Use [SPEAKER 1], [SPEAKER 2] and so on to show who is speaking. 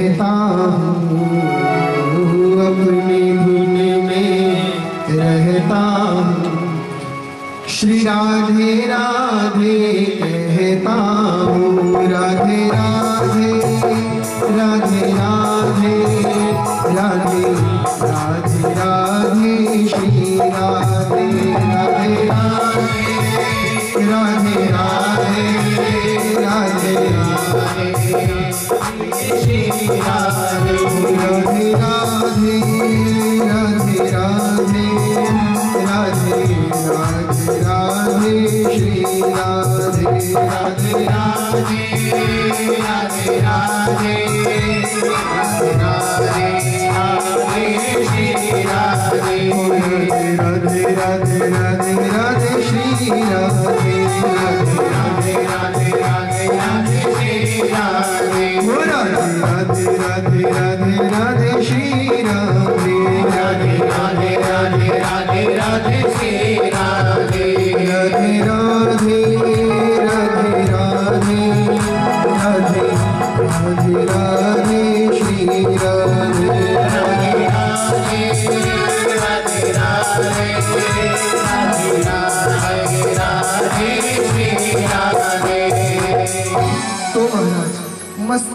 [SPEAKER 1] रहता हूँ, अपनी धुन में रहता हूँ। श्री राधे राधे कहता हूँ, राधे राधे राधे राधे राधे राधे राधे श्री राधे राधे राधे राधे राधे राधे राधे श्री राधे राधे राधे राधे राधे राधे राधे श्री राधे राधे राधे राधे राधे राधे राधे श्री राधे राधे राधे राधे राधे श्री राधे राधे राधे राधे राधे श्री राधे राधे राधे राधे राधे श्री राधे राधे राधे राधे राधे राधे श्री राधे राधे राधे राधे राधे राधे राधे राधे श्री राधे राधे राधे राधे राधे राधे राधे